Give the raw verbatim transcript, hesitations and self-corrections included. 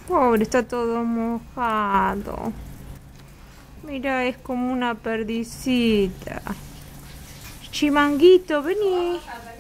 Pobre, está todo mojado. Mira, es como una perdicita. Chimanguito, vení.